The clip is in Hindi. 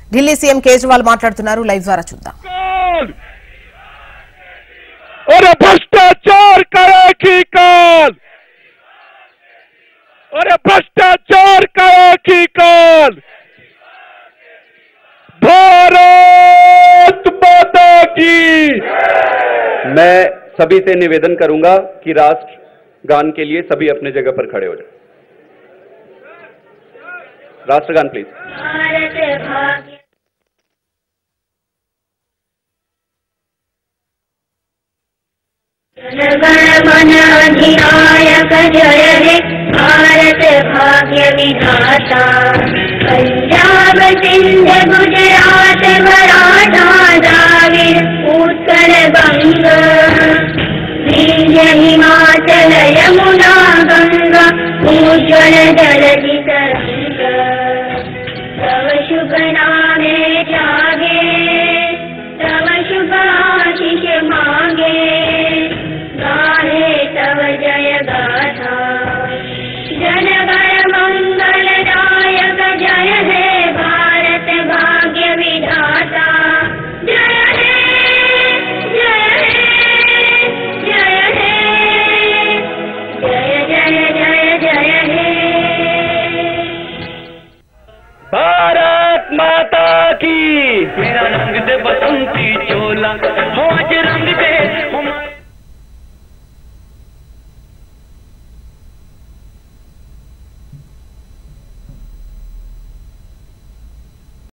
ఢిల్లీ సీఎం కేజ్రీవాల్ మాట్లాడుతున్నారు. లైవ్ ద్వారా చూద్దాం. और भ्रष्टाचार का एक ही काल, और भ्रष्टाचार का एक ही काल। भारत माता की। मैं सभी से निवेदन करूंगा कि राष्ट्रगान के लिए सभी अपने जगह पर खड़े हो जाए। राष्ट्रगान प्लीज। जनगण मन अधिनायक जय हे भारत भाग्य विधाता। पंजाब सिंध गुजरात मराठा द्राविड़ उत्कल बंग विंध्य हिमाचल यमुना गंगा उज्ज्वल जलधि तरंग। तव शुभ नामे जागे, तव शुभ आशीष मांगे, गाहे तव जय गाथा। जनगण मंगलदायक जय हे भारत भाग्य विधाता। जय हे जय हे जय हे जय जय जय जय हे। भारत माता की। मेरा रंग दे बसंती चोला।